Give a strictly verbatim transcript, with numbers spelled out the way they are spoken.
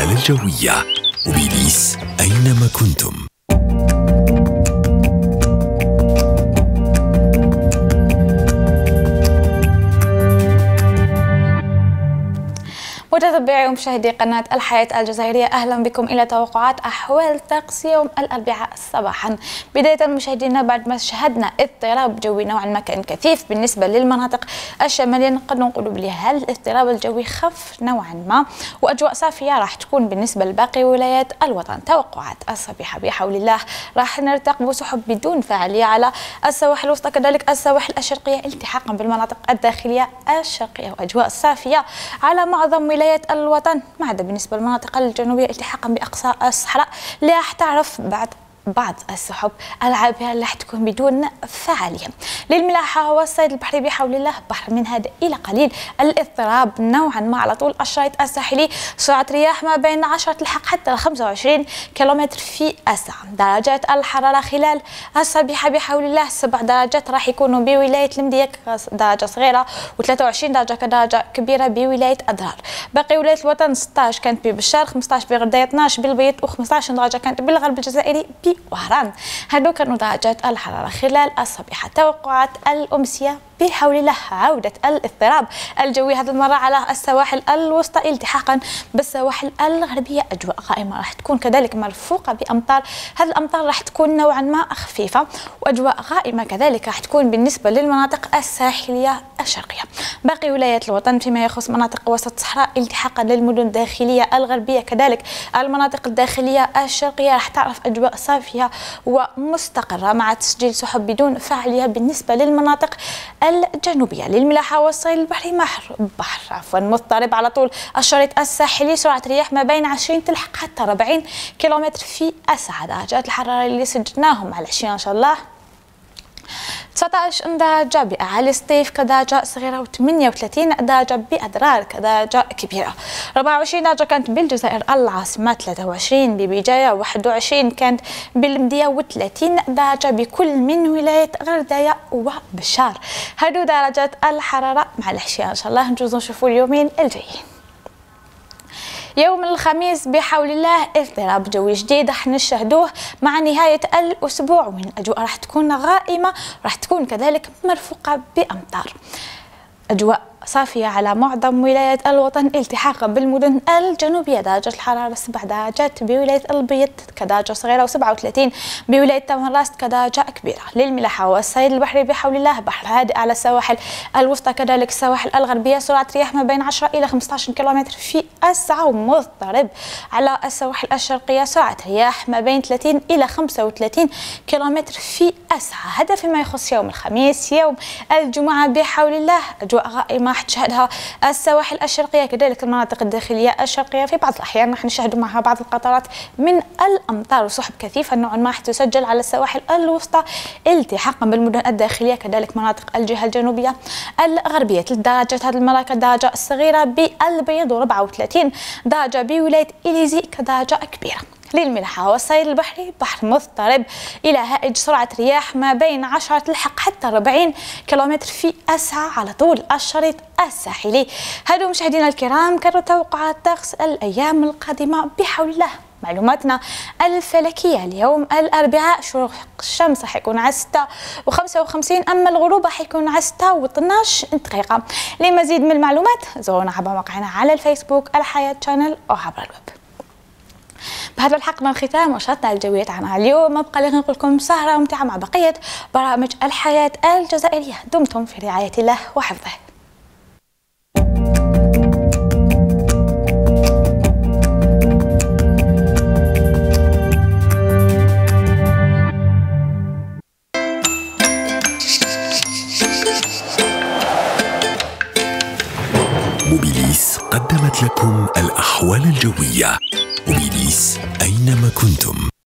الأحوال الجوية. موبيليس أينما كنتم. متتبعي ومشاهدي قناة الحياة الجزائرية، أهلا بكم إلى توقعات أحوال الطقس يوم الأربعاء صباحا. بداية مشاهدينا، بعد ما شهدنا اضطراب جوي نوعا ما كان كثيف بالنسبة للمناطق الشمالية، نقدر نقول بلي الاضطراب الجوي خف نوعا ما، وأجواء صافية راح تكون بالنسبة لباقي ولايات الوطن. توقعات الصبيحة بحول الله راح نرتقب سحب بدون فاعلية على السواحل الوسطى، كذلك السواحل الشرقية التحاقا بالمناطق الداخلية الشرقية، وأجواء صافية على معظم ولايات الوطن، ما عدا بالنسبه للمناطق الجنوبيه التحاقا باقصى الصحراء اللي راح تعرف بعد بعض السحب العابره اللي راح تكون بدون فاعليه. للملاحه والصيد البحري بحول الله بحر من هادئ الى قليل الاضطراب نوعا ما على طول الشريط الساحلي، سرعه رياح ما بين عشرة تلحق حتى خمسة وعشرين كيلومتر في الساعه. درجات الحراره خلال الصبيحه بحول الله سبع درجات راح يكونوا بولايه المدية درجه صغيره، وثلاثة وعشرين درجه كدرجه كبيره بولايه اضرار. باقي ولايه الوطن ستة عشر كانت ببشار، خمسة عشر بغردايه، اثناش بالبيض، و15 درجه كانت بالغرب الجزائري وهران. هادو كانوا درجات الحرارة خلال الصبيحة. توقعات الأمسية بحول الله عودة الاضطراب الجوي هذه المرة على السواحل الوسطى التحاقا بالسواحل الغربية. أجواء غائمة راح تكون كذلك مرفوقة بأمطار، هذه الأمطار راح تكون نوعا ما خفيفة، وأجواء غائمة كذلك راح تكون بالنسبة للمناطق الساحلية الشرقية. باقي ولايات الوطن فيما يخص مناطق وسط الصحراء التحاقا للمدن الداخلية الغربية، كذلك المناطق الداخلية الشرقية راح تعرف أجواء صافية ومستقرة مع تسجيل سحب بدون فاعلية بالنسبة للمناطق الجنوبية. للملاحة والصيد البحري بحر بحر عفوا مضطرب على طول الشريط الساحلي، سرعة رياح ما بين عشرين تلحق حتى أربعين كيلومتر في الساعة. درجات الحرارة اللي سجلناهم على العشرين إن شاء الله تسعة عشر درجة بأعالي الصيف كدرجة صغيرة، وثمانية وثلاثين درجة بأضرار كدرجة كبيرة. أربعة وعشرين درجة كانت بالجزائر العاصمة، ثلاثة وعشرين ببجاية، واحد وعشرين كانت بالمدية، وثلاثين درجة بكل من ولاية غرداية وبشار. هادو درجات الحرارة مع العشية إن شاء الله. نجوزو نشوفوا اليومين الجايين. يوم الخميس بحول الله اضطراب جوي جديد راح نشهدوه مع نهاية الأسبوع، وين الأجواء راح تكون غائمة، راح تكون كذلك مرفوقة بأمطار. أجواء صافية على معظم ولايات الوطن التحاقا بالمدن الجنوبية. درجة الحرارة سبع درجات بولاية البيض كدرجة صغيرة، وسبعة وثلاثين بولاية تمراست كدرجة كبيرة. للملاحة والصيد البحري بحول الله بحر هادئ على السواحل الوسطى، كذلك السواحل الغربية، سرعة رياح ما بين عشرة إلى خمسة عشر كيلومتر في الساعة، ومضطرب على السواحل الشرقية، سرعة رياح ما بين ثلاثين إلى خمسة وثلاثين كيلومتر في الساعة. هذا فيما يخص يوم الخميس. يوم الجمعة بحول الله أجواء غائمة راح تشهدها السواحل الشرقية، كذلك المناطق الداخلية الشرقية. في بعض الأحيان راح نشهد معها بعض القطرات من الأمطار وسحب كثيفة نوعا ما راح تسجل على السواحل الوسطى التحاقا بالمدن الداخلية، كذلك مناطق الجهة الجنوبية الغربية. ثلاث درجات هذه المرة كدرجة صغيرة بالبيض، وأربعة وثلاثين درجة بولاية إليزي كدرجة كبيرة. للملاحة والصيد البحري بحر مضطرب إلى هائج، سرعة رياح ما بين عشرة تلحق حتى أربعين كيلومتر في الساعة على طول الشريط الساحلي. هادو مشاهدينا الكرام كانت توقعات طقس الأيام القادمة بحول الله. معلوماتنا الفلكية اليوم الأربعاء، شروق الشمس حيكون على ستة وخمسة وخمسين، أما الغروب حيكون على ستة واثناش دقيقة. لمزيد من المعلومات زورونا عبر موقعنا على الفيسبوك الحياة شانل أو عبر الويب. بهذا الحق الختام وشرطنا الجوية عنا اليوم. أبقى لي نقول لكم سهرة ممتعة مع بقية برامج الحياة الجزائرية. دمتم في رعاية الله وحفظه. موبيليس قدمت لكم الأحوال الجوية. موبيليس أينما كنتم.